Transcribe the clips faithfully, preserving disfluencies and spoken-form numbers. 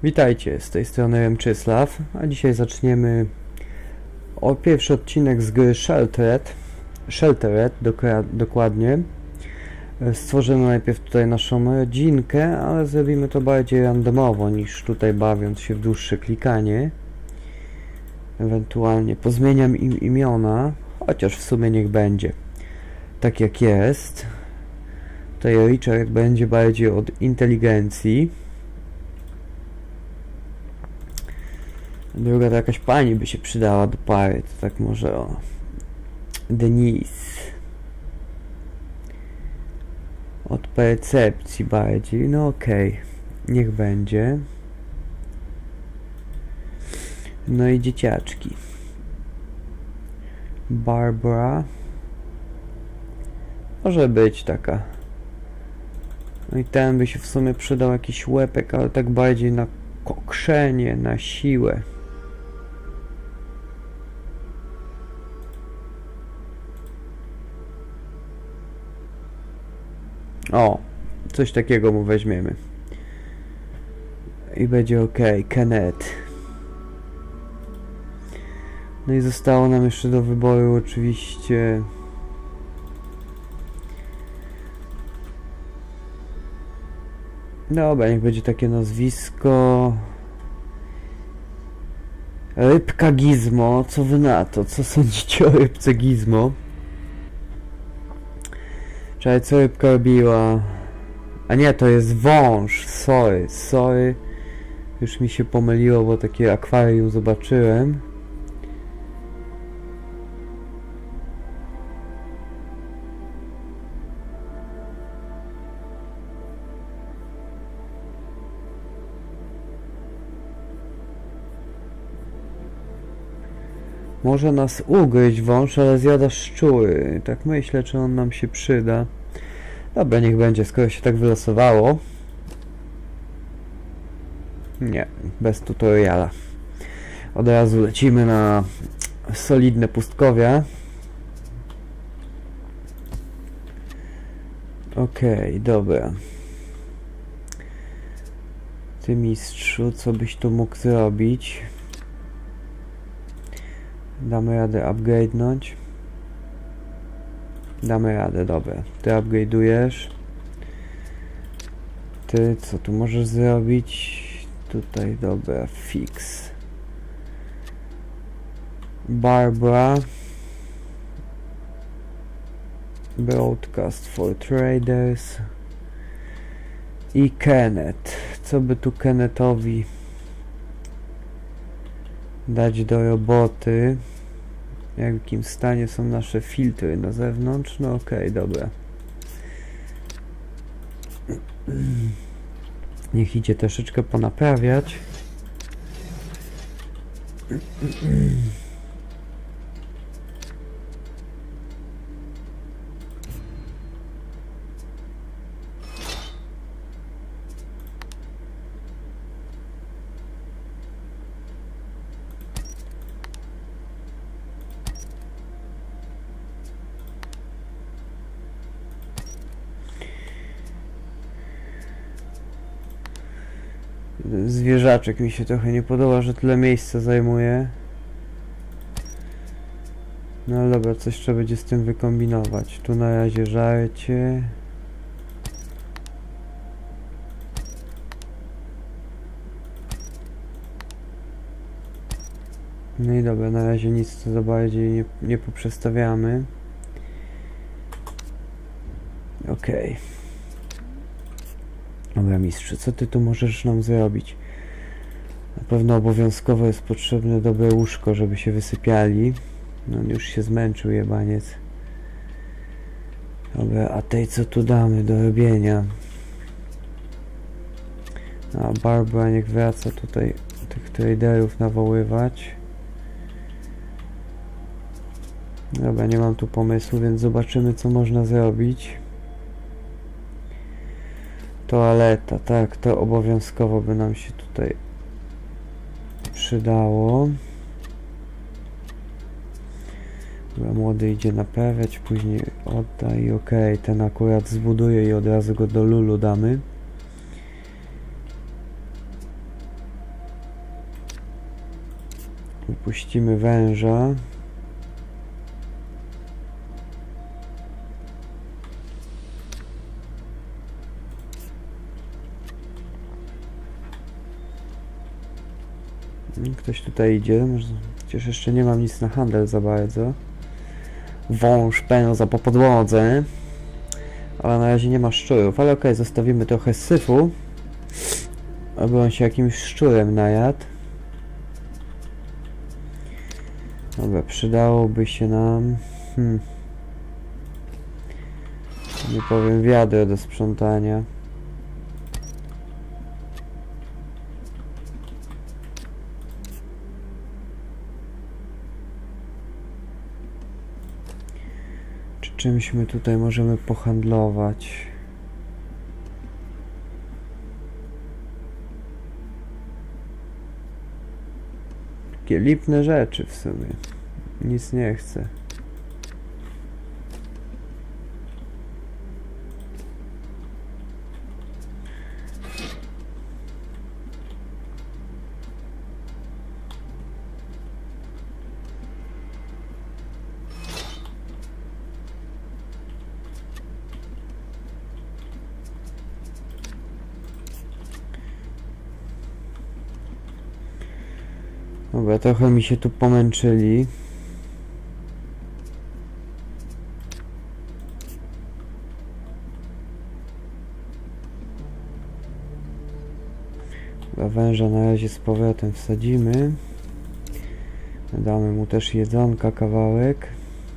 Witajcie, z tej strony Remczysław, a dzisiaj zaczniemy o pierwszy odcinek z gry Sheltered, Sheltered dokładnie. Stworzymy najpierw tutaj naszą rodzinkę, ale zrobimy to bardziej randomowo niż tutaj bawiąc się w dłuższe klikanie. Ewentualnie pozmieniam im imiona, chociaż w sumie niech będzie tak jak jest. Tutaj Richard będzie bardziej od inteligencji. Druga to jakaś pani by się przydała do pary, to tak może o Denise. Od percepcji bardziej, no okej, okay. Niech będzie. No i dzieciaczki. Barbara. Może być taka. No i ten by się w sumie przydał jakiś łepek, ale tak bardziej na kokrzenie, na siłę. O, coś takiego mu weźmiemy. I będzie ok. Kenneth. No i zostało nam jeszcze do wyboru oczywiście dobra, niech będzie takie nazwisko Rybka Gizmo. Co wy na to? Co sądzicie o rybce Gizmo? Czekaj, co rybka robiła? A nie, to jest wąż. Sorry, sorry. Już mi się pomyliło, bo takie akwarium zobaczyłem. Może nas ugryźć wąż, ale zjada szczury. Tak myślę, czy on nam się przyda. Dobra, niech będzie, skoro się tak wylosowało. Nie, bez tutoriala. Od razu lecimy na solidne pustkowia. Okej, okay, dobra. Ty mistrzu, co byś tu mógł zrobić? Damy radę upgrade'nąć. Damy radę, dobra. Ty upgrade'ujesz. Ty, co tu możesz zrobić? Tutaj, dobra, fix. Barbara. Broadcast for traders. I Kenneth. Co by tu Kennethowi dać do roboty? W jakim stanie są nasze filtry na zewnątrz? No okej, okay, dobra. Niech idzie troszeczkę ponaprawiać. Zwierzaczek mi się trochę nie podoba, że tyle miejsca zajmuje. No ale dobra, coś trzeba będzie z tym wykombinować. Tu na razie żarcie. No i dobra, na razie nic co za bardziej nie, nie poprzestawiamy. Okej. Okay. Dobra mistrzu, co ty tu możesz nam zrobić? Na pewno obowiązkowo jest potrzebne dobre łóżko, żeby się wysypiali. No on już się zmęczył jebaniec. Dobra, a tej co tu damy do robienia? A Barbara niech wraca tutaj tych traderów nawoływać. Dobra, nie mam tu pomysłu, więc zobaczymy co można zrobić. Toaleta, tak, to obowiązkowo by nam się tutaj przydało. Dobra, młody idzie naprawiać, później odda i okej, okay, ten akurat zbuduje i od razu go do Lulu damy. Puścimy węża. Ktoś tutaj idzie, chociaż jeszcze nie mam nic na handel za bardzo. Wąż pędza po podłodze, ale na razie nie ma szczurów, ale okej, okay, zostawimy trochę syfu, aby on się jakimś szczurem najadł. Dobra, przydałoby się nam, hmm, nie powiem, wiadro do sprzątania. Czymś my tutaj możemy pohandlować? Takie lipne rzeczy w sumie. Nic nie chcę. Dobra, trochę mi się tu pomęczyli. Dobra, węża na razie z powrotem wsadzimy. Damy mu też jedzonka kawałek.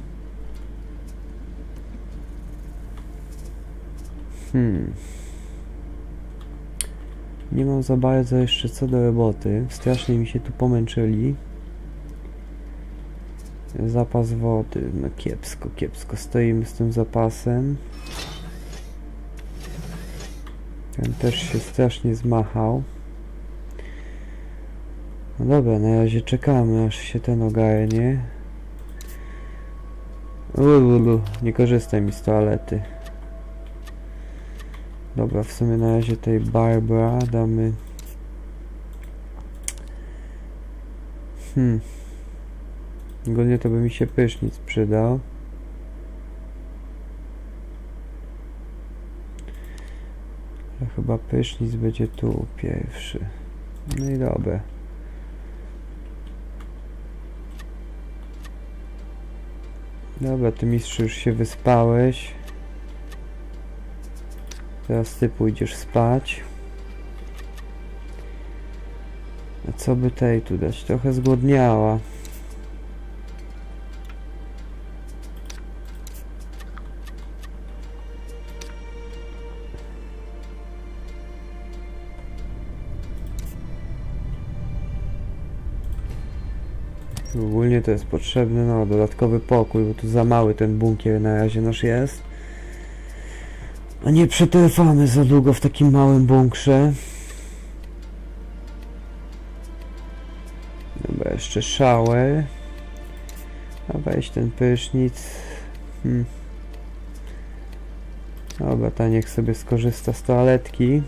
Hmm. Nie mam za bardzo jeszcze co do roboty. Strasznie mi się tu pomęczyli. Zapas wody. No kiepsko, kiepsko. Stoimy z tym zapasem. Ten też się strasznie zmachał. No dobra, na razie czekamy, aż się ten ogarnie. Ululu, nie korzystaj mi z toalety. Dobra, w sumie na razie tej Barbara damy. Hmm. Ogólnie to by mi się prysznic przydał. Ale chyba prysznic będzie tu pierwszy. No i dobra. Dobra, ty mistrzu już się wyspałeś. Teraz ty pójdziesz spać. A co by tej tu dać? Trochę zgłodniała. Ogólnie to jest potrzebny, no, dodatkowy pokój, bo tu za mały ten bunkier na razie nasz jest. A nie przetrwamy za długo w takim małym bunkrze. Dobra, jeszcze shower. A weź ten prysznic. Hmm. Dobra, ta niech sobie skorzysta z toaletki.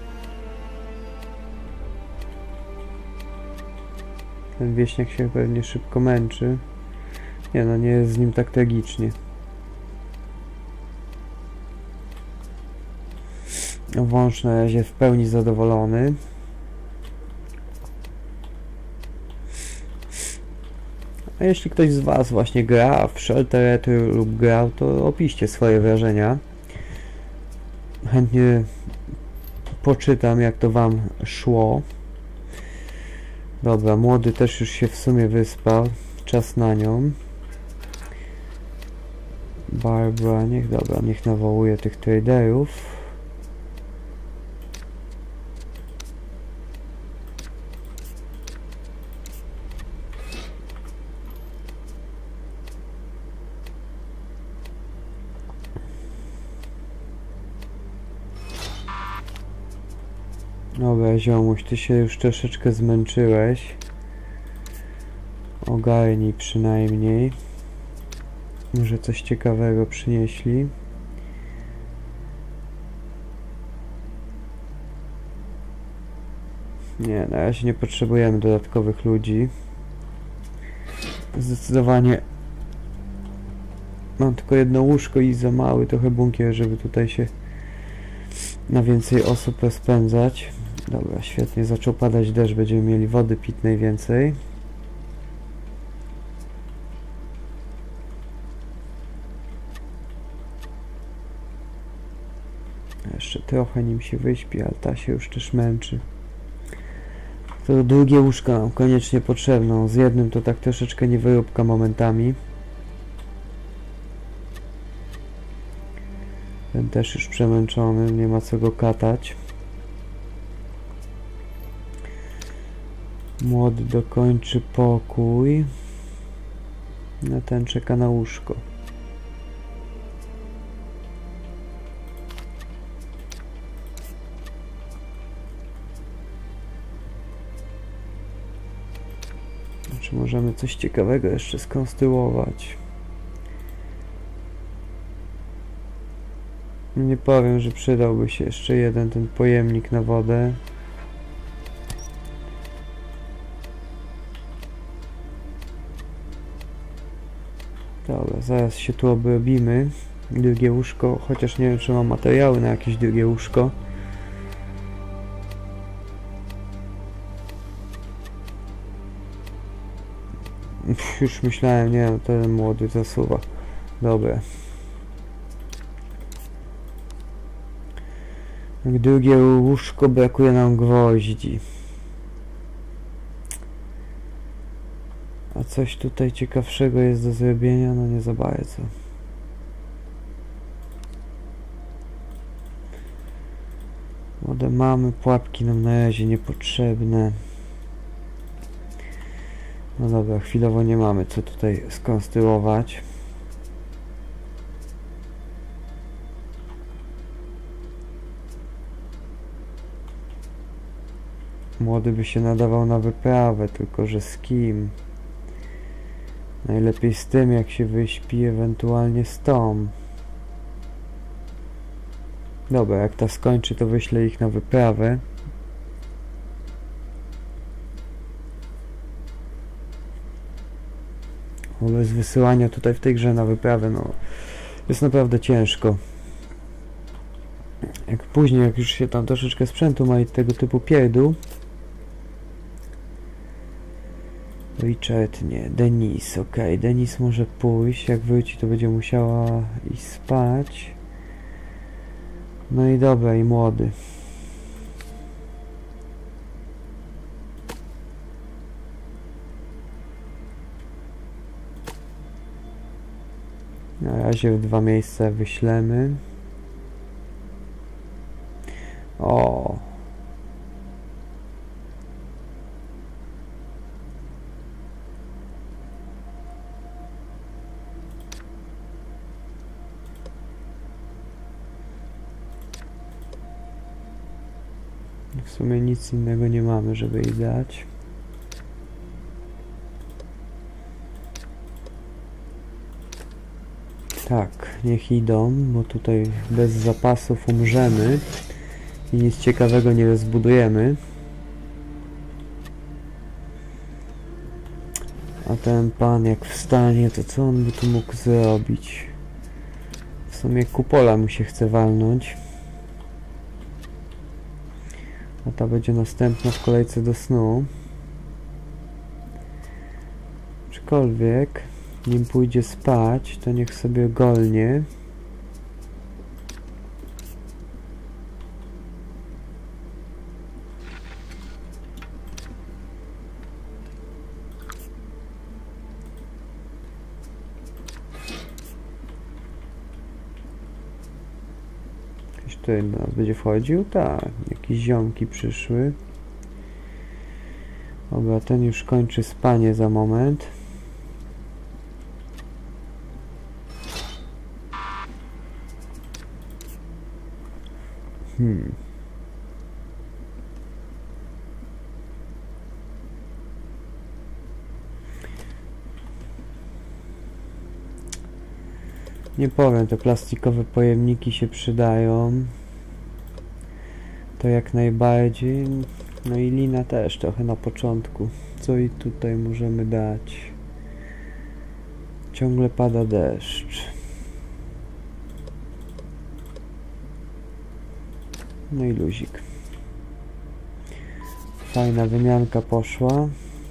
Ten wieśniak się pewnie szybko męczy. Nie no, nie jest z nim tak tragicznie. Wąż na razie w pełni zadowolony. A jeśli ktoś z was właśnie gra w Sheltered lub grał, to opiszcie swoje wrażenia. Chętnie poczytam, jak to wam szło. Dobra, młody też już się w sumie wyspał. Czas na nią. Barbara, niech dobra, niech nawołuje tych traderów. Dobra, ziomuś, ty się już troszeczkę zmęczyłeś. Ogarnij przynajmniej. Może coś ciekawego przynieśli. Nie, na razie nie potrzebujemy dodatkowych ludzi. Zdecydowanie mam tylko jedno łóżko i za mały trochę bunkier, żeby tutaj się na więcej osób rozpędzać. Dobra, świetnie, zaczął padać deszcz, będziemy mieli wody pitnej więcej. Jeszcze trochę nim się wyśpi, ale ta się już też męczy. To drugie łóżko nam koniecznie potrzebne. Z jednym to tak troszeczkę niewyróbka momentami. Ten też już przemęczony, nie ma co go katać. Młody dokończy pokój. No ten czeka na łóżko. Czy możemy coś ciekawego jeszcze skonstruować? Nie powiem, że przydałby się jeszcze jeden ten pojemnik na wodę. Dobra, zaraz się tu obrobimy. Drugie łóżko, chociaż nie wiem, czy mam materiały na jakieś drugie łóżko. Już myślałem, nie wiem, ten młody zasuwa. Dobra. Drugie łóżko, brakuje nam gwoździ. A coś tutaj ciekawszego jest do zrobienia? No nie za bardzo. Wodę mamy, pułapki nam na razie niepotrzebne. No dobra, chwilowo nie mamy co tutaj skonstruować. Młody by się nadawał na wyprawę, tylko że z kim? Najlepiej z tym, jak się wyśpi, ewentualnie z tą. Dobra, jak ta skończy, to wyślę ich na wyprawę. Bo bez wysyłania tutaj w tej grze na wyprawę, no jest naprawdę ciężko. Jak później, jak już się tam troszeczkę sprzętu ma i tego typu pierdół. Richard nie, Denis, ok, Denis może pójść, jak wróci to będzie musiała iść spać. No i dobra, i młody. Na razie w dwa miejsca wyślemy. O. W sumie nic innego nie mamy, żeby jej dać. Tak, niech idą, bo tutaj bez zapasów umrzemy i nic ciekawego nie rozbudujemy. A ten pan jak wstanie, to co on by tu mógł zrobić? W sumie kupola mu się chce walnąć. A ta będzie następna w kolejce do snu. Aczkolwiek nim pójdzie spać, to niech sobie golnie. Ktoś tutaj do nas będzie wchodził? Tak, jakieś ziomki przyszły. Dobra, ten już kończy spanie za moment. Hmm. Nie powiem, te plastikowe pojemniki się przydają. To jak najbardziej. No i lina też trochę na początku. Co i tutaj możemy dać? Ciągle pada deszcz. No i luzik. Fajna wymianka poszła.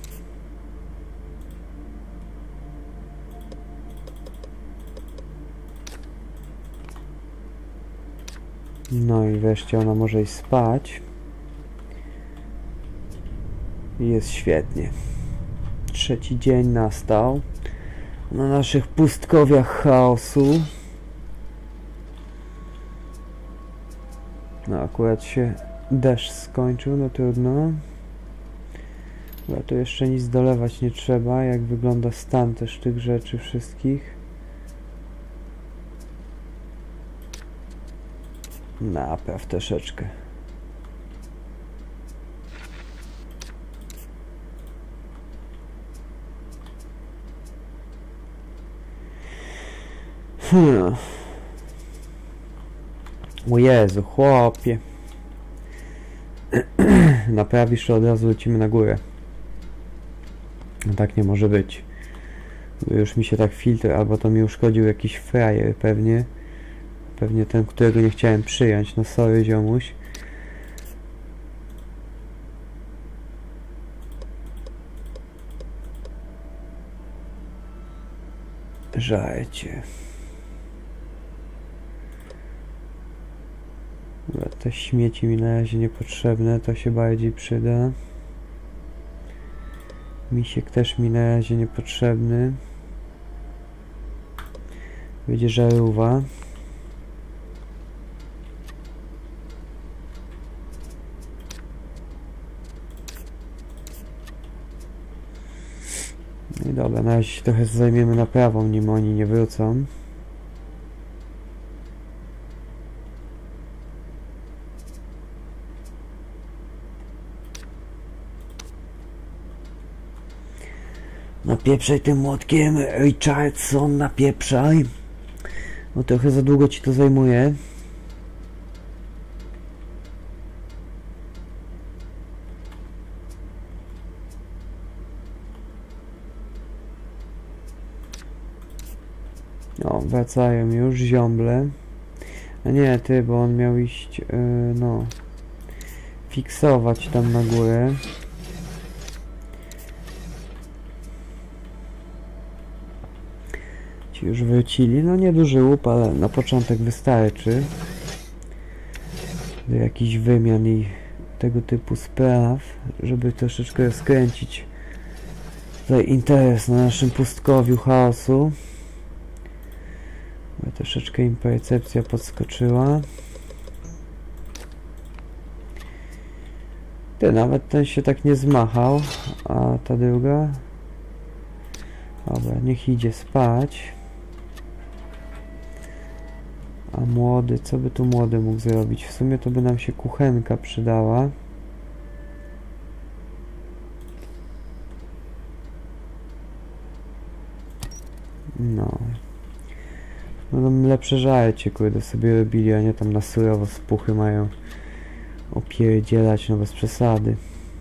No i wreszcie ona może iść spać. I jest świetnie. Trzeci dzień nastał na naszych pustkowiach chaosu. No akurat się deszcz skończył, no trudno. Ale tu jeszcze nic dolewać nie trzeba. Jak wygląda stan też tych rzeczy wszystkich. Napraw troszeczkę. Hmm. O Jezu, chłopie. Naprawisz, to od razu lecimy na górę. No tak nie może być. Już mi się tak filtr, albo to mi uszkodził jakiś frajer pewnie. Pewnie ten, którego nie chciałem przyjąć. No sorry, ziomuś. Żarcie. Te śmieci mi na razie niepotrzebne, to się bardziej przyda. Misiek też mi na razie niepotrzebny. Będzie żarówka. No i dobra, na razie się trochę zajmiemy naprawą, nim oni nie wrócą. Napieprzaj tym młotkiem, Richardson, napieprzaj. No trochę za długo ci to zajmuje. O, wracają już ziomble. A nie, ty, bo on miał iść, yy, no, fiksować tam na górę. Ci już wrócili. No nieduży łup, ale na początek wystarczy. Do jakichś wymian i tego typu spraw, żeby troszeczkę skręcić tutaj interes na naszym pustkowiu chaosu. Bo troszeczkę im percepcja podskoczyła. Ty, nawet ten się tak nie zmachał, a ta druga... Dobra, niech idzie spać. A młody, co by tu młody mógł zrobić? W sumie to by nam się kuchenka przydała. No. No tam lepsze żarcie, kurde, sobie robili, a nie tam na surowo spuchy mają opierdzielać, no bez przesady.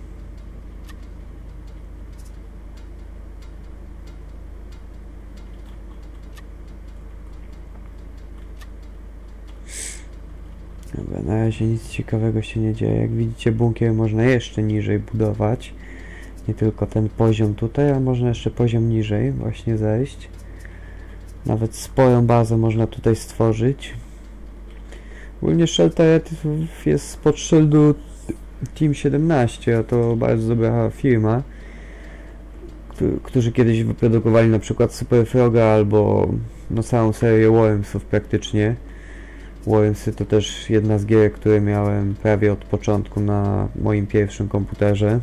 Dobra, na razie nic ciekawego się nie dzieje. Jak widzicie, bunkier można jeszcze niżej budować. Nie tylko ten poziom tutaj, ale można jeszcze poziom niżej właśnie zejść. Nawet sporą bazę można tutaj stworzyć. Ogólnie Sheltered jest spod szyldu Team siedemnaście, a to bardzo dobra firma, którzy kiedyś wyprodukowali na przykład Super Froga albo no całą serię Wormsów praktycznie. Wormsy to też jedna z gier, które miałem prawie od początku na moim pierwszym komputerze.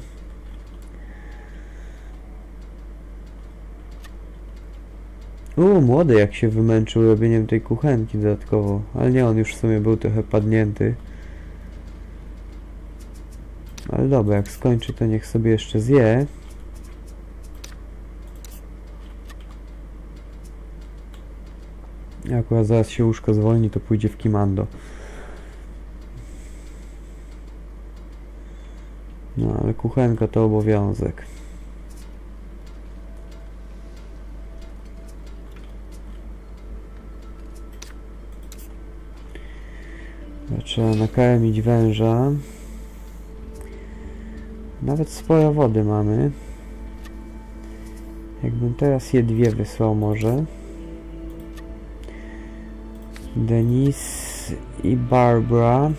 U, młody jak się wymęczył robieniem tej kuchenki dodatkowo, ale nie, on już w sumie był trochę padnięty. Ale dobra, jak skończy, to niech sobie jeszcze zje. Jak akurat zaraz się łóżko zwolni, to pójdzie w Kimando. No, ale kuchenka to obowiązek. Trzeba nakarmić węża. Nawet sporo wody mamy. Jakbym teraz je dwie wysłał może. Denise i Barbara.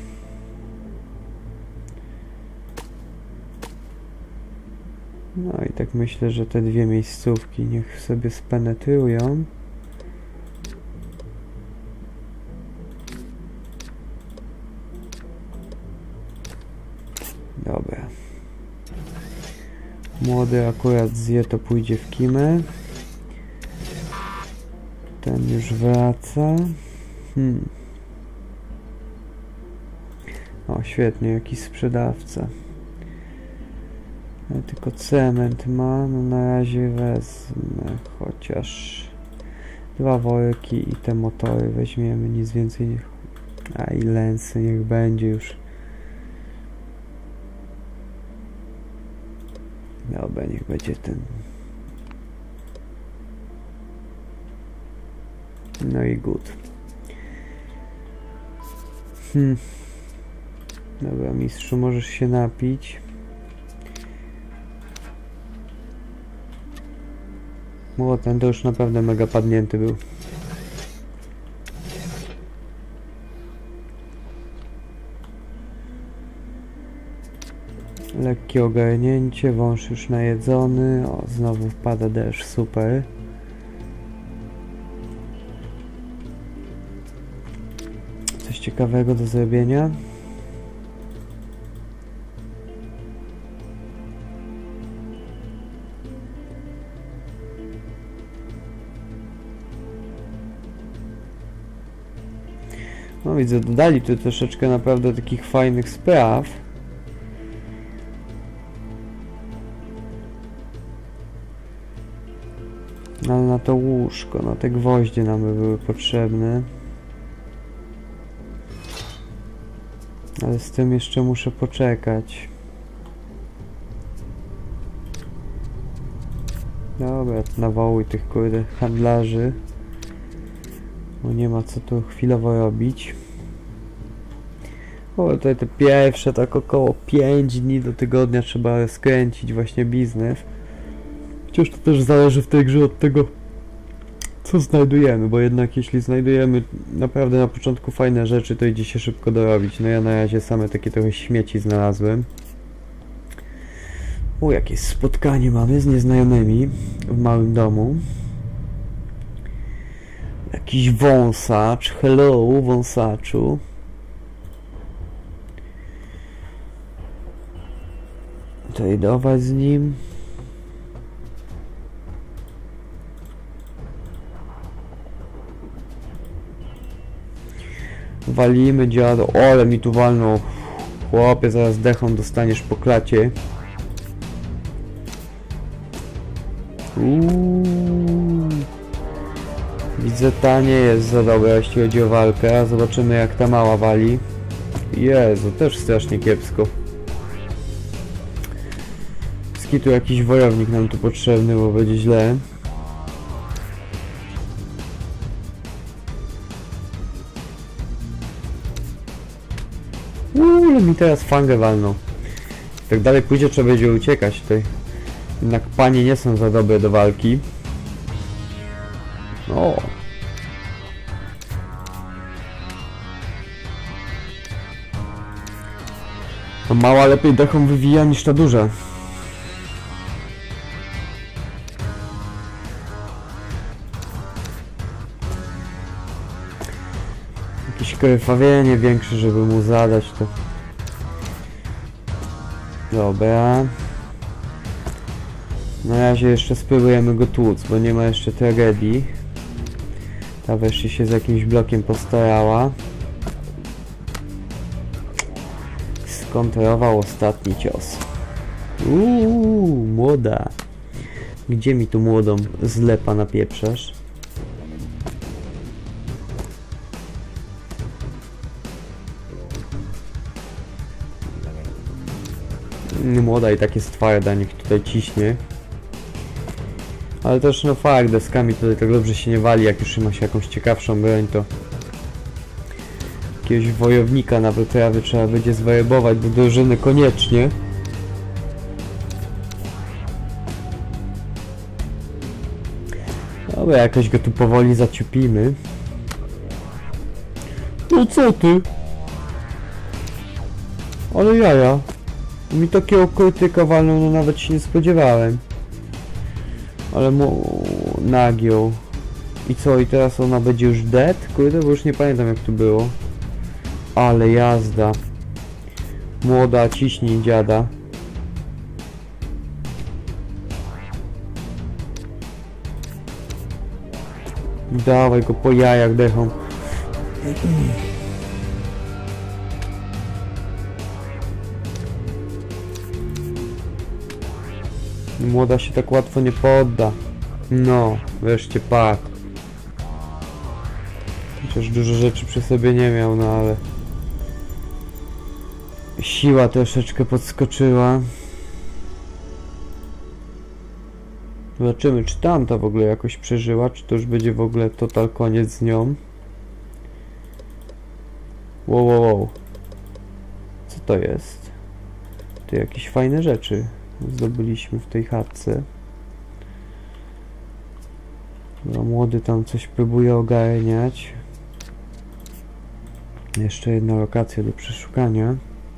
No i tak myślę, że te dwie miejscówki niech sobie spenetrują. Dobra. Młody akurat zje, to pójdzie w kimę. Ten już wraca. Hmm. O, świetnie, jakiś sprzedawca. Ale tylko cement ma, no na razie wezmę chociaż dwa worki i te motory weźmiemy, nic więcej niech... A i lensy niech będzie już. Dobra, niech będzie ten. No i good. Hmm. Dobra, mistrzu, możesz się napić. O, ten to już naprawdę mega padnięty był. Lekkie ogarnięcie, wąż już najedzony. O, znowu wpada deszcz, super. Coś ciekawego do zrobienia? No widzę, dodali tu troszeczkę naprawdę takich fajnych spraw. Ale na to łóżko, na te gwoździe nam by były potrzebne. Ale z tym jeszcze muszę poczekać. Dobra, nawołuj tych kurde handlarzy. Bo nie ma co tu chwilowo robić. O, tutaj te pierwsze tak około pięć dni do tygodnia trzeba rozkręcić właśnie biznes. Chociaż to też zależy w tej grze od tego, co znajdujemy, bo jednak jeśli znajdujemy naprawdę na początku fajne rzeczy, to idzie się szybko dorobić. No ja na razie same takie trochę śmieci znalazłem. O, jakieś spotkanie mamy z nieznajomymi w małym domu. Jakiś wąsacz, hello wąsaczu. Tradeować z nim. Walimy dziadu. O, ale mi tu walną. Chłopie, zaraz dechą dostaniesz po klacie. Uuu. Widzę, ta nie jest za dobra, jeśli chodzi o walkę. Zobaczymy, jak ta mała wali. Jezu, też strasznie kiepsko. Tu jakiś wojownik nam tu potrzebny, bo będzie źle. Uuu, ale mi teraz fangę walną. Tak dalej pójdzie, trzeba będzie uciekać tutaj. Jednak panie nie są za dobre do walki. O. Ta mała lepiej dechą wywija niż ta duża. Jakieś krwawienie większe, żeby mu zadać to. Dobra. Na razie jeszcze spróbujemy go tłuc, bo nie ma jeszcze tragedii. Ta wreszcie się z jakimś blokiem postarała. Skontrował ostatni cios. Uuu, młoda. Gdzie mi tu młodą zlepa napieprzasz? Młoda i tak jest twarda, niech tutaj ciśnie. Ale też no fakt, deskami tutaj tak dobrze się nie wali, jak już ma się jakąś ciekawszą broń, to Jakiegoś wojownika na wyprawy trzeba będzie zwerbować do drużyny koniecznie. Dobra, jakoś go tu powoli zaciupimy. No co ty? Ale jaja. Mi takiego krytyka walną, no nawet się nie spodziewałem. Ale mu nagiął. I co, i teraz ona będzie już dead? Kurde, bo już nie pamiętam jak to było. Ale jazda. Młoda, ciśnij dziada. Dawaj go po jajach dechą. Młoda się tak łatwo nie podda. No, wreszcie padł. Chociaż dużo rzeczy przy sobie nie miał, no ale... Siła troszeczkę podskoczyła. Zobaczymy, czy tamta w ogóle jakoś przeżyła, czy to już będzie w ogóle total koniec z nią. Wow, wow, wow. Co to jest? Tu jakieś fajne rzeczy zdobyliśmy w tej chatce. No, młody tam coś próbuje ogarniać. Jeszcze jedna lokacja do przeszukania.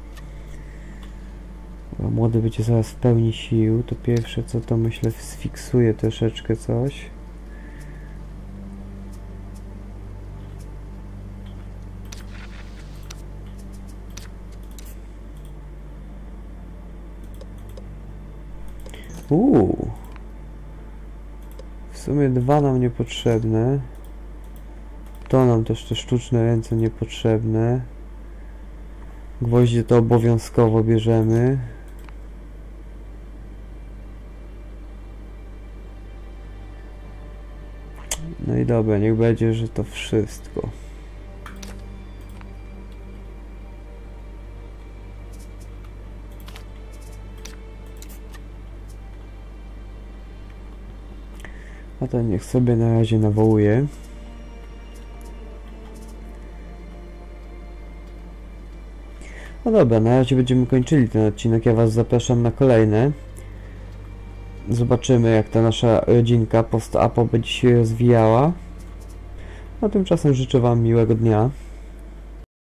Bo młody będzie zaraz w pełni sił. To pierwsze co to myślę sfiksuje troszeczkę coś. Uuu. W sumie dwa nam niepotrzebne. To nam też te sztuczne ręce niepotrzebne. Gwoździe to obowiązkowo bierzemy. No i dobra, niech będzie, że to wszystko. A to niech sobie na razie nawołuje. No dobra, na razie będziemy kończyli ten odcinek. Ja was zapraszam na kolejne. Zobaczymy, jak ta nasza rodzinka post-apo będzie się rozwijała. A tymczasem życzę wam miłego dnia.